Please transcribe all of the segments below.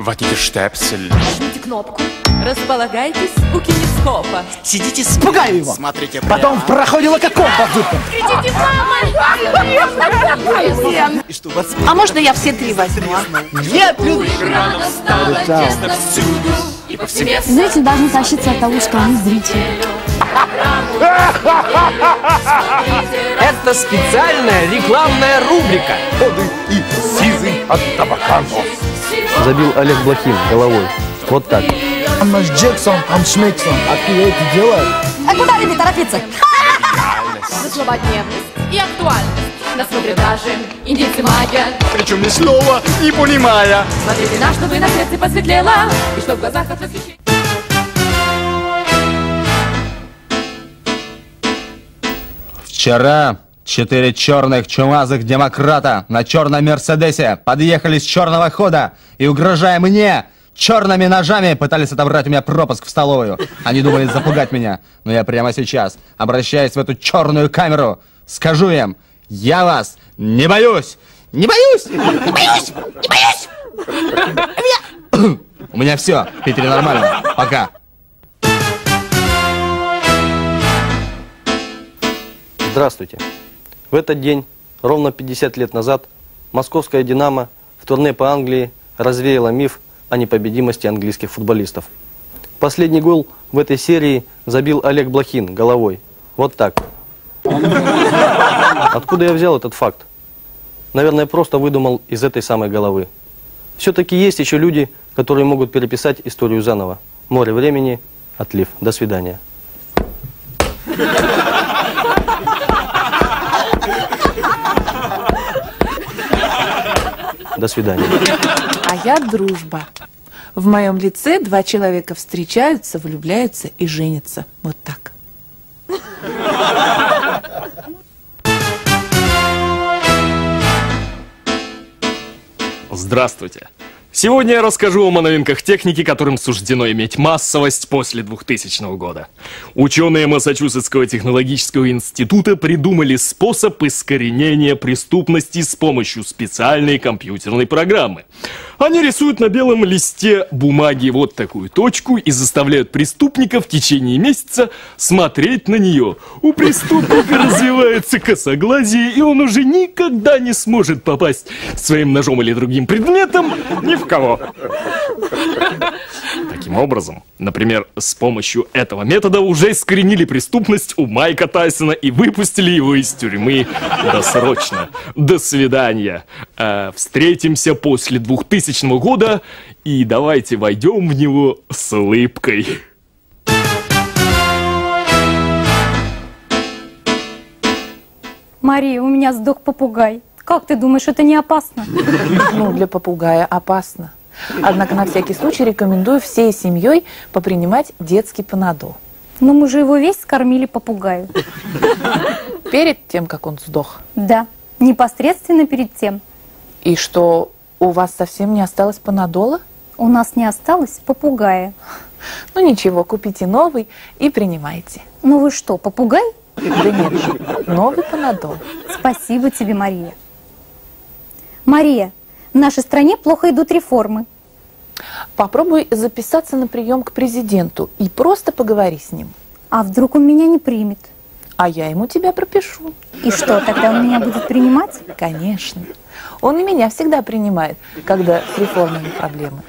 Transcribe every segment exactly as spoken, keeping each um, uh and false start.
Ватите штепсель. Нажмите кнопку. Располагайтесь у кинескопа. Сидите, пугай его. Смотрите прямо. Потом в проходе лококом подзыпем. Кричите, мама! И что вас... А можно я все три возьму? Нет, Люд! Зрители должны тащиться от того, что они зрители. Это специальная рекламная рубрика. Ходы и сизый от табака нос. Забил Олег Блохин головой. Вот так. Наш Джексон, Амшмексон. А ты это делаешь? А куда тебе торопиться? За злободневность и актуальность. Нас смотрят даже индейцы майя. Причем ни слова не понимая. Смотрите на, чтобы на сердце посветлело. И чтоб в глазах от восхищения. Вчера четыре черных чумазых демократа на черном Мерседесе подъехали с черного хода и, угрожая мне, черными ножами пытались отобрать у меня пропуск в столовую. Они думали запугать меня, но я прямо сейчас, обращаясь в эту черную камеру, скажу им: я вас не боюсь! Не боюсь! Не боюсь! Не боюсь! У меня все, в Питере нормально. Пока. Здравствуйте. В этот день, ровно пятьдесят лет назад, московская «Динамо» в турне по Англии развеяла миф о непобедимости английских футболистов. Последний гол в этой серии забил Олег Блохин головой. Вот так. Откуда я взял этот факт? Наверное, просто выдумал из этой самой головы. Все-таки есть еще люди, которые могут переписать историю заново. Море времени, отлив. До свидания. До свидания. А я дружба. В моем лице два человека встречаются, влюбляются и женятся. Вот так. Здравствуйте. Сегодня я расскажу вам о новинках техники, которым суждено иметь массовость после двухтысячного года. Ученые Массачусетского технологического института придумали способ искоренения преступности с помощью специальной компьютерной программы. Они рисуют на белом листе бумаги вот такую точку и заставляют преступника в течение месяца смотреть на нее. У преступника развивается косоглазие, и он уже никогда не сможет попасть своим ножом или другим предметом ни в кого. Таким образом, например, с помощью этого метода уже искоренили преступность у Майка Тайсона и выпустили его из тюрьмы досрочно. До свидания. А, встретимся после двухтысячного года и давайте войдем в него с улыбкой. Мария, у меня сдох попугай. Как ты думаешь, это не опасно? Ну, для попугая опасно. Однако на всякий случай рекомендую всей семьей попринимать детский панадол. Но мы же его весь скормили попугаю. Перед тем, как он сдох. Да, непосредственно перед тем. И что, у вас совсем не осталось панадола? У нас не осталось попугая. Ну ничего, купите новый и принимайте. Ну вы что, попугай? Да нет же, новый панадол. Спасибо тебе, Мария. Мария, в нашей стране плохо идут реформы. Попробуй записаться на прием к президенту и просто поговори с ним. А вдруг он меня не примет? А я ему тебя пропишу. И что, тогда он меня будет принимать? Конечно. Он и меня всегда принимает, когда с реформами проблемы.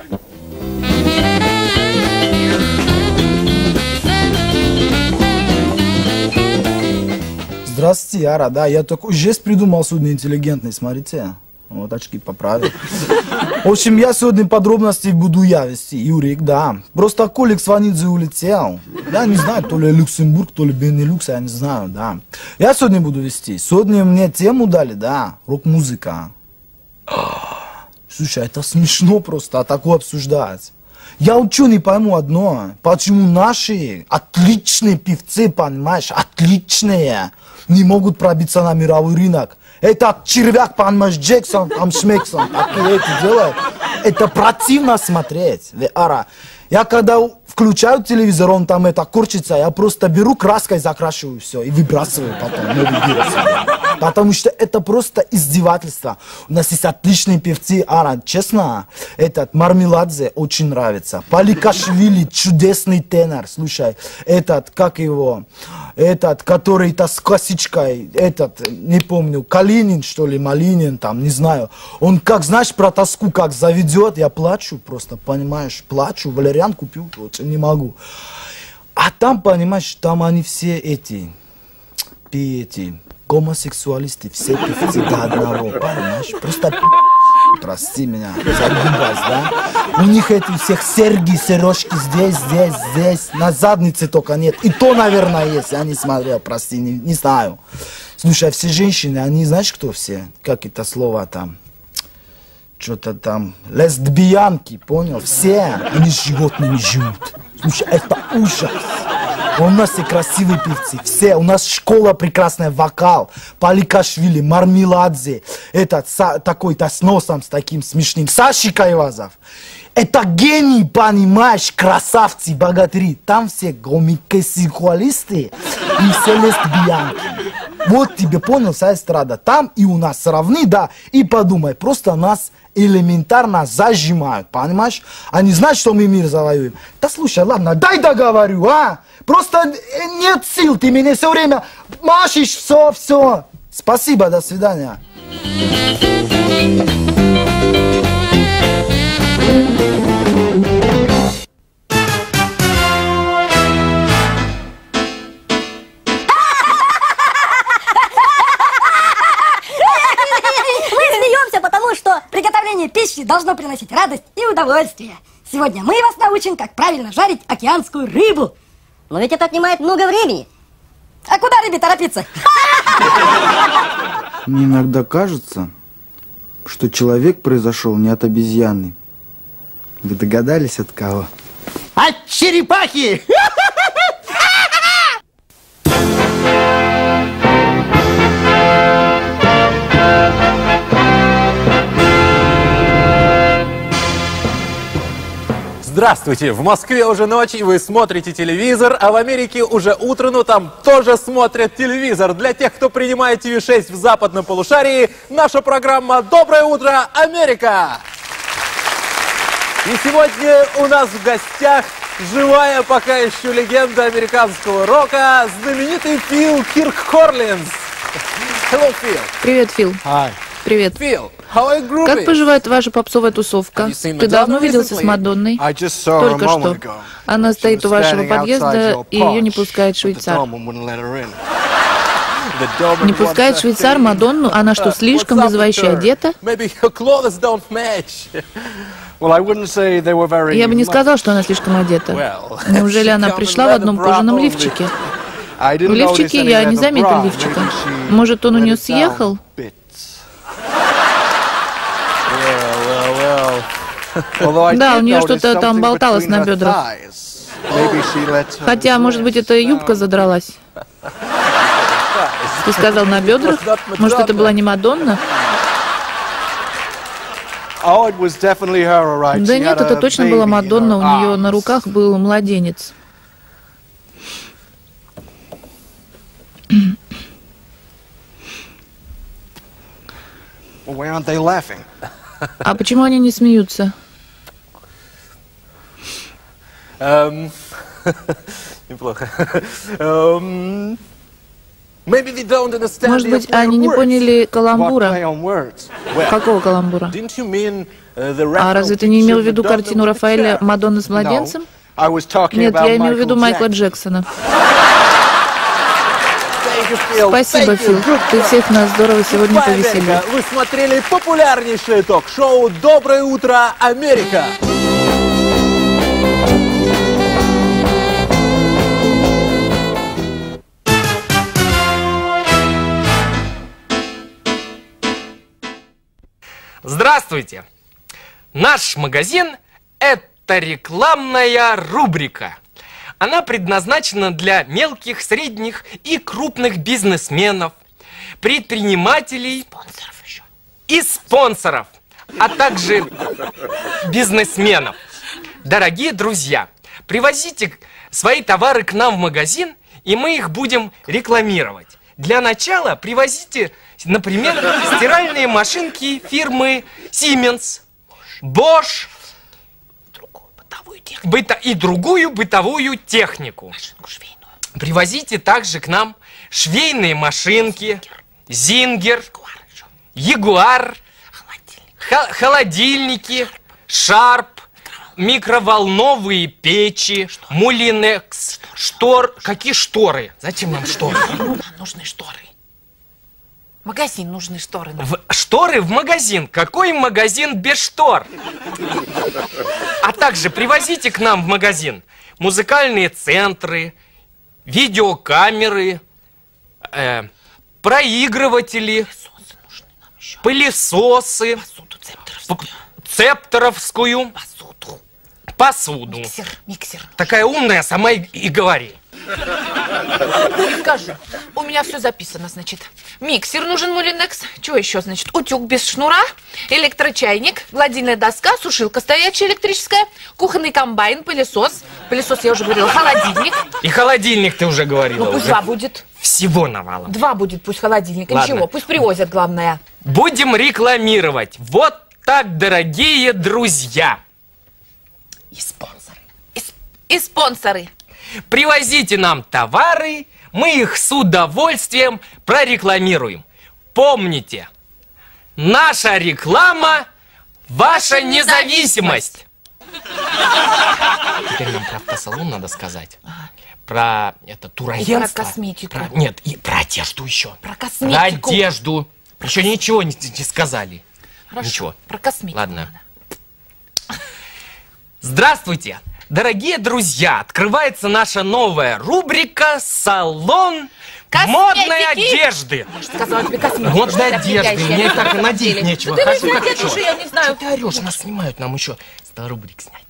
Здравствуйте, Яра, да, я такой жест придумал судно интеллигентный, смотрите. Вот очки поправил. В общем, я сегодня подробности буду я вести, Юрик, да. Просто Колик Сванидзе улетел. Я не знаю, то ли Люксембург, то ли Бенелюкс, я не знаю, да. Я сегодня буду вести. Сегодня мне тему дали, да, рок-музыка. Слушай, это смешно просто, а такое обсуждать. Я учу, не пойму одно, почему наши отличные певцы, понимаешь, отличные, не могут пробиться на мировой рынок. Этот червяк, понимаешь, Джексон, там Шмексон, такие эти делают. Это противно смотреть. Ара, я когда в включаю телевизор, он там это корчится, я просто беру краской, закрашиваю все и выбрасываю потом. Потому что это просто издевательство. У нас есть отличные певцы, Ара, честно, этот Мармеладзе очень нравится. Поликашвили, чудесный тенор, слушай, этот, как его, этот, который-то с косичкой, этот, не помню, Калинин, что ли, Малинин, там, не знаю. Он, как, знаешь, про тоску, как заведет, я плачу просто, понимаешь, плачу, валериан купил, вот, не могу. А там, понимаешь, там они все эти, эти, гомосексуалисты, все певцы до одного, понимаешь, просто прости меня за грубость, да? У них эти всех серьги, сережки здесь, здесь, здесь, на заднице только нет. И то, наверное, есть, я не смотрел, прости, не, не знаю. Слушай, все женщины, они, знаешь, кто все? Как это слово там? Что-то там, лесбиянки, понял? Все, они с животными живут. Слушай, это ужас. У нас все красивые певцы, все. У нас школа прекрасная, вокал. Поликашвили, Мармеладзе, этот такой-то с носом, с таким смешным. Саши Кайвазов. Это гений, понимаешь, красавцы, богатыри. Там все гомосексуалисты и все лесбиянки. Вот тебе, понял, вся эстрада. Там и у нас равны, да. И подумай, просто нас элементарно зажимают, понимаешь? Они знают, что мы мир завоюем. Да слушай, ладно, дай договорю, а? Просто нет сил, ты меня все время машешь, все, все. Спасибо, до свидания. Потому что приготовление пищи должно приносить радость и удовольствие. Сегодня мы вас научим, как правильно жарить океанскую рыбу. Но ведь это отнимает много времени. А куда рыбе торопиться? Мне иногда кажется, что человек произошел не от обезьяны. Вы догадались, от кого? От черепахи! Здравствуйте! В Москве уже ночь, и вы смотрите телевизор, а в Америке уже утро, но там тоже смотрят телевизор. Для тех, кто принимает ти ви шесть в западном полушарии, наша программа «Доброе утро, Америка!». И сегодня у нас в гостях живая пока еще легенда американского рока, знаменитый Фил Кирк Коллинз. Hello, Phil. Привет, Фил. Hi. Привет. Phil, how are you Как поживает ваша попсовая тусовка? Ты давно виделся с Мадонной? Только что. Она стоит у вашего подъезда, и ее не пускает швейцар. Не пускает швейцар Мадонну? Она что, слишком вызывающе одета? Я бы не сказал, что она слишком одета. Неужели она пришла в одном кожаном лифчике? В лифчике я не заметил лифчика. Может, он у нее съехал? Да, у нее что-то там болталось на бедрах. Хотя, может быть, это юбка задралась. Ты сказал на бедрах? Может, это была не Мадонна? Да нет, это точно была Мадонна. У нее на руках был младенец. А почему они не смеются? Um, неплохо. Um, Может быть, они не поняли каламбура. Какого каламбура? А разве ты не имел в виду картину Рафаэля «Мадонна с младенцем»? Нет, я имел в виду Майкла Джексона. Спасибо, Фил. Ты всех нас здорово сегодня повеселил. Вы смотрели популярнейшее ток-шоу «Доброе утро, Америка». Здравствуйте! Наш магазин – это рекламная рубрика. Она предназначена для мелких, средних и крупных бизнесменов, предпринимателей спонсоров еще. И спонсоров, а также бизнесменов. Дорогие друзья, привозите свои товары к нам в магазин, и мы их будем рекламировать. Для начала привозите, например, стиральные машинки фирмы Siemens, Bosch быто, и другую бытовую технику. Привозите также к нам швейные машинки, Зингер, Ягуар, холодильники, Шарп, микроволновые печи, Мулинекс, штор... Какие шторы? Зачем нам шторы? Нам нужны шторы. В магазин нужны шторы. В... Шторы в магазин? Какой магазин без штор? А также привозите к нам в магазин музыкальные центры, видеокамеры, э, проигрыватели, пылесосы, цепторовскую посуду. Посуду. Миксер, миксер. Такая умная, сама и, и говори. Скажи, у меня все записано, значит. Миксер нужен, Мулинекс. Чего еще, значит? Утюг без шнура, электрочайник, гладильная доска, сушилка стоячая электрическая, кухонный комбайн, пылесос. Пылесос, я уже говорила, холодильник. И холодильник ты уже говорила. Ну, пусть уже. два будет. Всего навалом. Два будет пусть холодильника. Ладно. Ничего, пусть привозят, главное. Будем рекламировать. Вот так, дорогие друзья. И спонсоры. И, и спонсоры. Привозите нам товары, мы их с удовольствием прорекламируем. Помните, наша реклама – ваша независимость. Теперь нам про автосалон надо сказать. Ага. Про это турагентство. Про косметику. Про, нет, и про одежду еще. Про косметику. Про одежду. Еще ничего не, не сказали. Хорошо. Ничего. Про косметику. Ладно. Здравствуйте, дорогие друзья! Открывается наша новая рубрика «Салон косметики. Модной одежды». Сказала тебе косметику. Модной одежды. Мне так надеть нечего. Да ты надеть уже, я не знаю. Что ты орешь? Нас снимают, нам еще сто рубрик снять.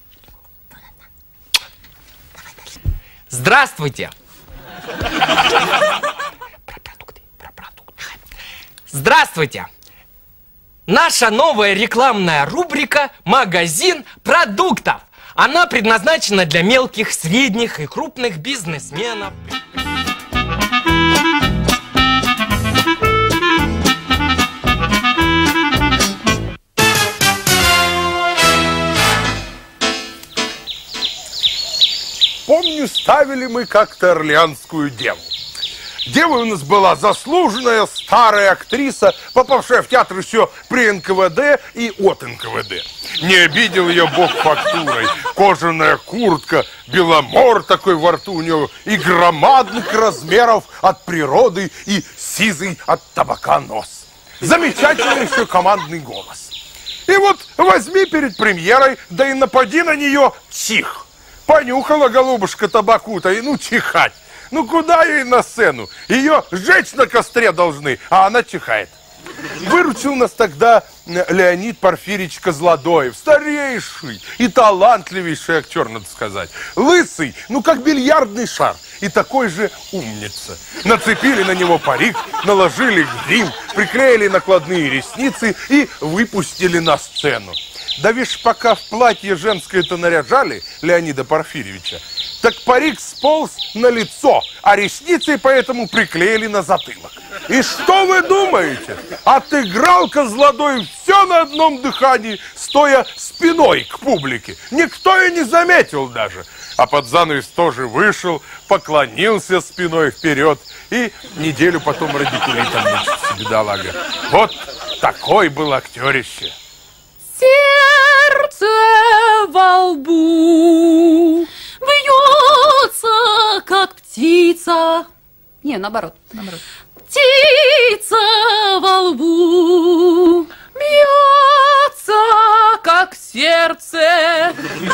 Здравствуйте! Про продукты, про продукты. Здравствуйте! Наша новая рекламная рубрика «Магазин продуктов». Она предназначена для мелких, средних и крупных бизнесменов. Помню, ставили мы как-то Орлеанскую деву. Девой у нас была заслуженная старая актриса, попавшая в театр еще при эн ка вэ дэ и от эн ка вэ дэ. Не обидел ее бог фактурой. Кожаная куртка, беломор такой во рту у нее, и громадных размеров от природы, и сизый от табака нос. Замечательный еще командный голос. И вот возьми перед премьерой, да и напади на нее чих. Понюхала голубушка табаку-то, и ну чихать. Ну куда ей на сцену? Ее сжечь на костре должны, а она чихает. Выручил нас тогда Леонид Порфирьевич Козлодоев, старейший и талантливейший актер, надо сказать. Лысый, ну как бильярдный шар, и такой же умница. Нацепили на него парик, наложили грим, приклеили накладные ресницы и выпустили на сцену. Да видишь, пока в платье женское-то наряжали Леонида Порфирьевича, так парик сполз на лицо, а ресницы поэтому приклеили на затылок. И что вы думаете? Отыграл Козлодоев все на одном дыхании, стоя спиной к публике. Никто и не заметил даже. А под занавес тоже вышел, поклонился спиной вперед и неделю потом радикулитом мучится, бедолага. Вот такой был актерище. Сердце во лбу бьется, как птица. Не, наоборот, наоборот. Птица во лбу бьется, как сердце.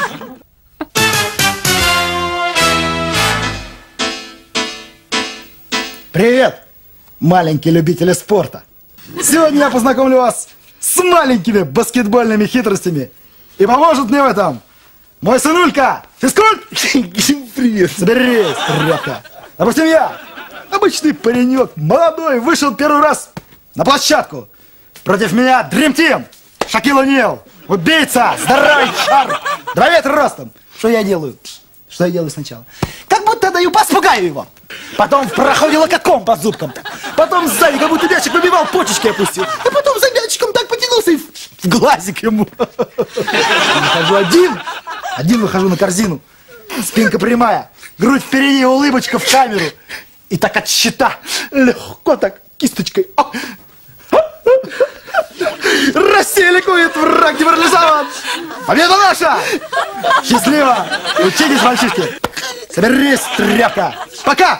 Привет, маленькие любители спорта. Сегодня я познакомлю вас с маленькими баскетбольными хитростями. И поможет мне в этом мой сынулька, физкульт. Привет, соберись, тряпка. Допустим, я, обычный паренек, молодой, вышел первый раз на площадку. Против меня Dream Team, Шакил О'Нил, убийца, здоровый шар, два метра ростом. Что я делаю? Что я делаю сначала? Как будто даю пас, пугаю его. Потом в проходе локотком по зубкам. Потом сзади, как будто мячик выбивал, почечки опустил. А потом за мячиком так потянулся и в, в глазик ему. Выхожу один. Один выхожу на корзину. Спинка прямая. Грудь впереди, улыбочка в камеру. И так от щита. Легко так, кисточкой. Россия ликует, враг деморализован. Победа наша! Счастливо! Учитесь, мальчишки! Соберись, тряпка! Пока!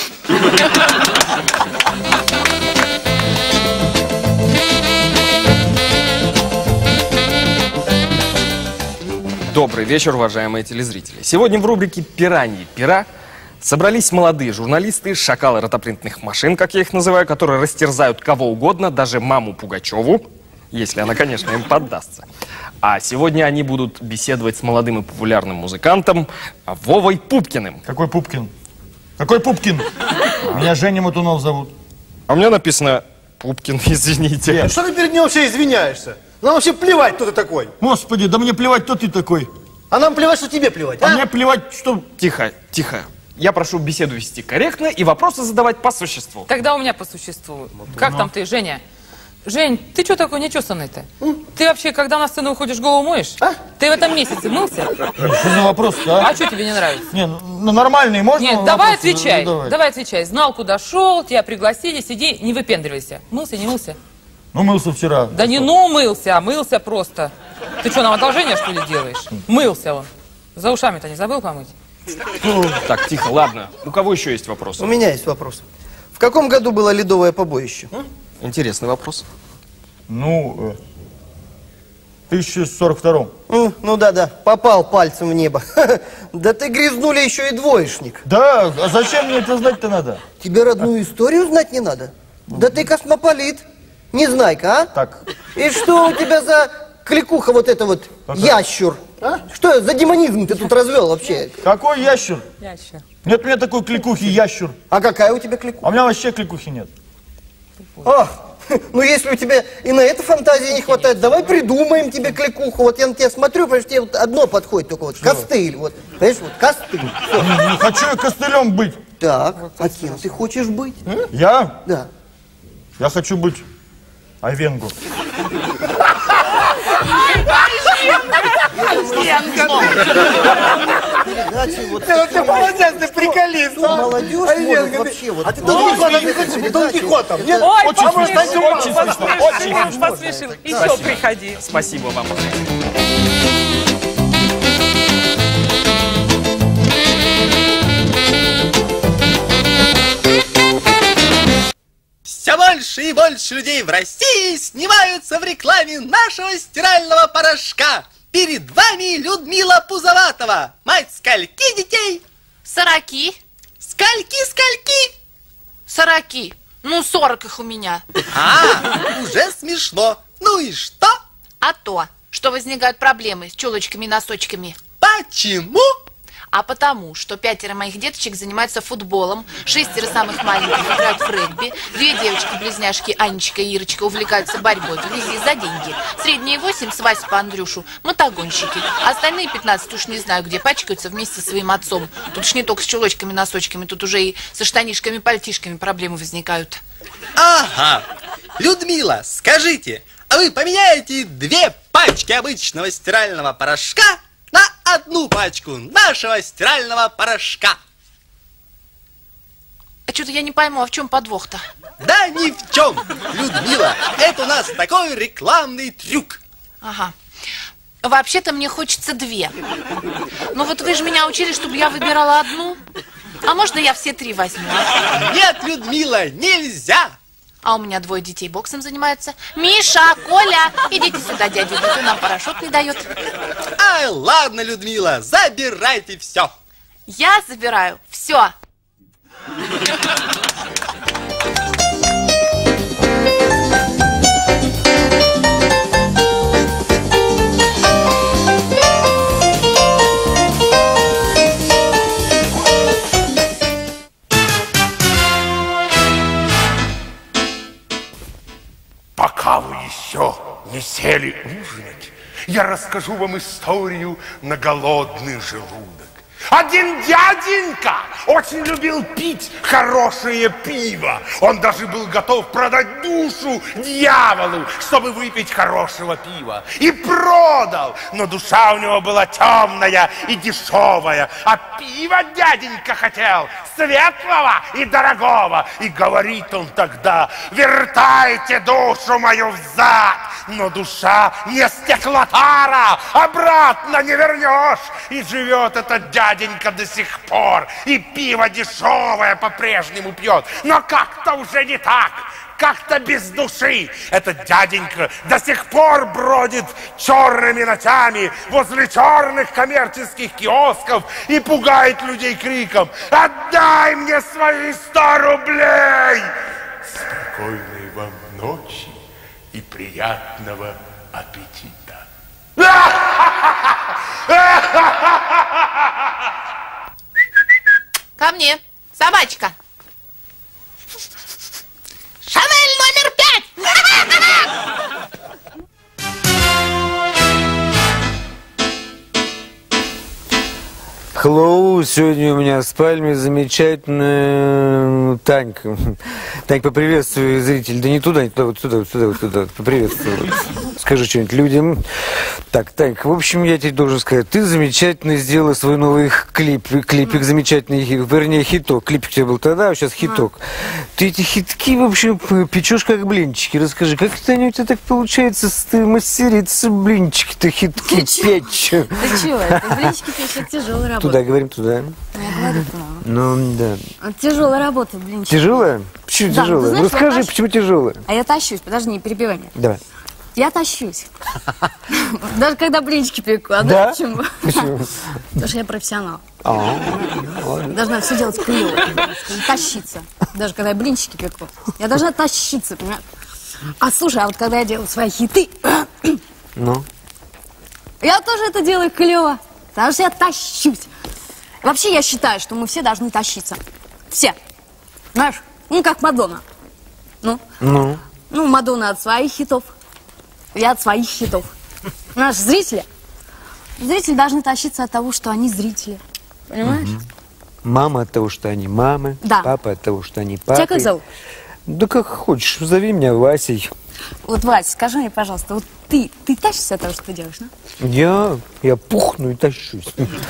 Добрый вечер, уважаемые телезрители. Сегодня в рубрике «Пираньи пера» собрались молодые журналисты, шакалы ротопринтных машин, как я их называю, которые растерзают кого угодно, даже маму Пугачеву, если она, конечно, им поддастся. А сегодня они будут беседовать с молодым и популярным музыкантом Вовой Пупкиным. Какой Пупкин? Какой Пупкин? Меня Женя Матунов зовут. А у меня написано Пупкин, извините. Что ты перед ним вообще извиняешься? Нам вообще плевать, кто ты такой. Господи, да мне плевать, кто ты такой. А нам плевать, что тебе плевать, а? А мне плевать, что... Тихо, тихо. Я прошу беседу вести корректно и вопросы задавать по существу. Тогда у меня по существу. Как там ты, Женя? Жень, ты что такой нечесанный-то? Ты вообще, когда на сцену уходишь, голову моешь? А? Ты в этом месяце мылся? Что за вопрос-то, а? А что тебе не нравится? Не, ну нормальный, можно? Нет, давай отвечай. Давай. давай отвечай. Знал, куда шел, тебя пригласили, сиди, не выпендривайся. Мылся, не мылся? Ну, мылся вчера. Да не ну мылся, а мылся просто. Ты что, нам одолжение, что ли, делаешь? Мылся он. За ушами-то не забыл помыть? Так, тихо, ладно. У кого еще есть вопросы? У меня есть вопрос. В каком году было ледовое побоище? Интересный вопрос. Ну, в тысяча сорок втором. Ну, ну да-да, попал пальцем в небо. Да ты грязнули еще и двоечник. Да, а зачем мне это знать-то надо? Тебе родную историю знать не надо? Да ты космополит. Незнайка, а? Так. И что у тебя за кликуха вот это вот, ящур? А? Что за демонизм ты тут развел вообще? Какой ящур? Ящур. Нет у меня такой кликухи ящур. А какая у тебя кликуха? А у меня вообще кликухи нет. Ах, ну если у тебя и на это фантазии не хватает, давай придумаем тебе кликуху. Вот я на тебя смотрю, понимаешь, тебе вот одно подходит, только вот что? Костыль. Вот, понимаешь, вот костыль. Не, не хочу я костылем быть. Так, а кем ты хочешь быть? Я? Да. Я хочу быть Айвенго. Ты молодец, ты приколист. Молодежь может вообще вот. А ты Дон Кихотом не хочешь? Дон Кихотом. Нет, очень смешно. Очень посмешил. Еще приходи. Спасибо вам. Все больше и больше людей в России снимаются в рекламе нашего стирального порошка. Перед вами Людмила Пузоватова, мать скольки детей? Сороки. Скольки, скольки? Сороки. Ну, сорок их у меня. А, уже смешно. Ну и что? А то, что возникают проблемы с чулочками и носочками. Почему? А потому, что пятеро моих деточек занимаются футболом, шестеро самых маленьких играют в регби, две девочки-близняшки Анечка и Ирочка увлекаются борьбой в грязи за деньги, средние восемь с Васей по Андрюшу мотогонщики, а остальные пятнадцать уж не знаю где пачкаются вместе со своим отцом. Тут ж не только с чулочками, носочками, тут уже и со штанишками, пальтишками проблемы возникают. Ага. Людмила, скажите, а вы поменяете две пачки обычного стирального порошка на одну пачку нашего стирального порошка? А что-то я не пойму, а в чем подвох-то? Да ни в чем, Людмила. Это у нас такой рекламный трюк. Ага. Вообще-то мне хочется две. Но вот вы же меня учили, чтобы я выбирала одну. А можно я все три возьму? Нет, Людмила, нельзя. А у меня двое детей боксом занимаются. Миша, Коля, идите сюда, дядя, никто нам порошок не дает. Ай, ладно, Людмила, забирайте все. Я забираю все. Пока пока вы еще не сели ужинать, я расскажу вам историю на голодный желудок. Один дяденька очень любил пить хорошее пиво. Он даже был готов продать душу дьяволу, чтобы выпить хорошего пива. И продал, но душа у него была темная и дешевая. А пиво дяденька хотел светлого и дорогого. И говорит он тогда: вертайте душу мою взад. Но душа не стеклотара, обратно не вернешь. И живет этот дяденька до сих пор, и пиво дешевое по-прежнему пьет. Но как-то уже не так, как-то без души. Этот дяденька до сих пор бродит черными ночами возле черных коммерческих киосков и пугает людей криком: отдай мне свои сто рублей! Спокойной вам ночи и приятного аппетита. Ко мне, собачка. Шанель номер пять! Hello, сегодня у меня в пальме замечательная Танька. Танька, поприветствуй зрителей. Да не туда, не туда, вот туда, вот туда, вот туда. Поприветствуй. Скажи что-нибудь людям. Так, Танька, в общем, я тебе должен сказать, ты замечательно сделала свой новый клип. Клипик замечательный, вернее, хиток. Клипик у тебя был тогда, а сейчас хиток. Ты эти хитки, в общем, печешь как блинчики. Расскажи, как это у тебя так получается, ты мастерица блинчики-то хитки печь? Ты чего? Это блинчики печь, это тяжелая работа. Туда, говорим, туда. Я говорю, ну, да. Тяжелая работа, блинчики. Тяжелая? Почему да, тяжелая? Знаешь, расскажи, тащ... почему тяжелая? А я тащусь, подожди, не перебивай меня. Давай. Я тащусь. Даже когда блинчики пеку. А да? Почему? Почему? Потому что я профессионал. Должна все делать клево. Тащиться. Даже когда я блинчики пеку. Я должна тащиться, понимаешь? А слушай, а вот когда я делаю свои хиты, ну? Я тоже это делаю клево. Потому что я тащусь. Вообще, я считаю, что мы все должны тащиться. Все. Знаешь? Ну, как Мадонна. Ну? Ну? Ну, Мадонна от своих хитов. Я от своих хитов. Наши зрители. Зрители должны тащиться от того, что они зрители. Понимаешь? Угу. Мама от того, что они мамы. Да. Папа от того, что они папы. Тебя как зовут? Да как хочешь. Зови меня Васей. Вот, Вася, скажи мне, пожалуйста, вот ты, ты тащишься от того, что ты делаешь, да? Я, я пухну и тащусь.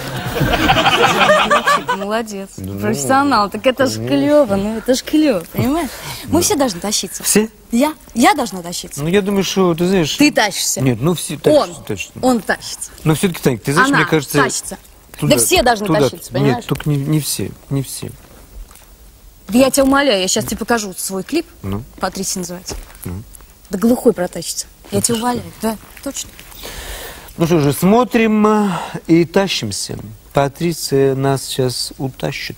Молодец, профессионал. Так это ж клево, ну это ж клево, понимаешь? Мы все должны тащиться. Все? Я, я должна тащиться. Ну, я думаю, что, ты знаешь... Ты тащишься. Нет, ну все тащатся. Он, точно. он тащится. Но все-таки, Танька, ты знаешь, Она мне кажется... тащится. Да все должны тащиться, понимаешь? Нет, только не, не все, не все. Да я тебя умоляю, я сейчас тебе покажу свой клип. Ну? Патрисия называется. Ну? Да глухой протащится. Я ну, тебя умоляю, да, точно. Ну что же, смотрим и тащимся. Патриция нас сейчас утащит.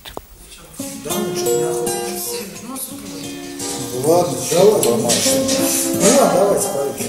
Ладно, давай, ломайся. Ну ладно, давай, спорим.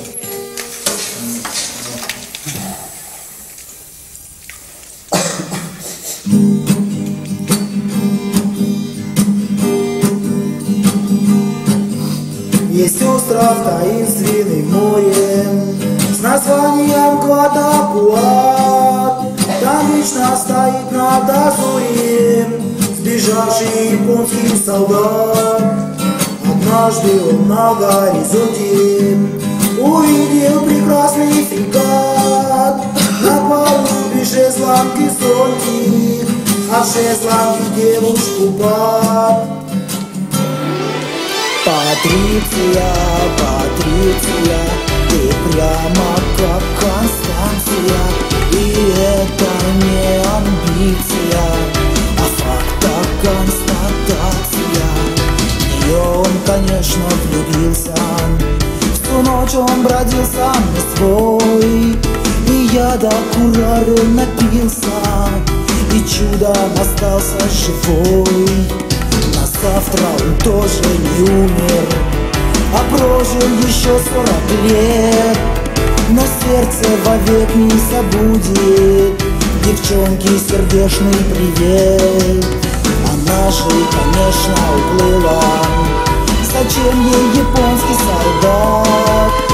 Есть остров таинственный в море с названием Гвадалахар. Там вечно стоит на дозоре сбежавший японский солдат. Однажды он на горизонте увидел прекрасный фрегат. На палубе шезлонги зонтик, а в шезлонге девушку пап. Патриция, Патриция, ты прямо как Констанция. И это не амбиция, а факт, а констатация. В нее он, конечно, влюбился. Всю ночь он бродил сам не свой, и я до курары напился, и чудом остался живой. Завтра он тоже не умер, а прожил еще сорок лет. Но сердце вовек не забудет девчонке сердечный привет. Она же, конечно, уплыла. Зачем ей японский солдат?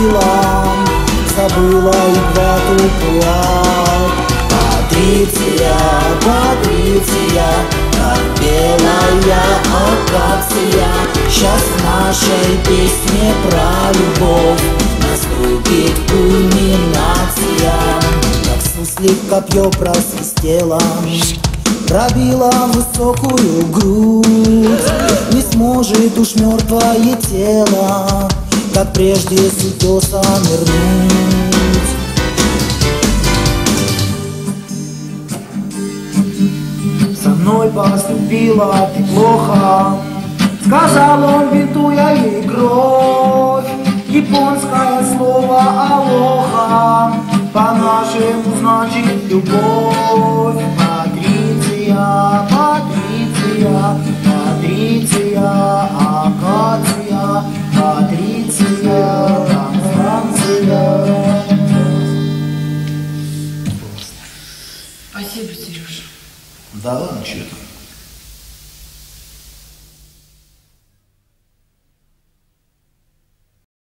любила, забыла едва уплывать. Патриция, Патриция, как белая акация, сейчас в нашей песне про любовь наступит кульминация. Как суслик копье просвистело, пробила высокую грудь. Не сможет уж мертвое тело, как прежде с утеса нырнуть. Со мной поступила ты плохо, сказал он, бинтуя ей кровь. Японское слово алоха по-нашему значит любовь. Патриция, Патриция, Патриция, акация, Патриция, Констанция. Спасибо, Сереж. Да ладно, что это?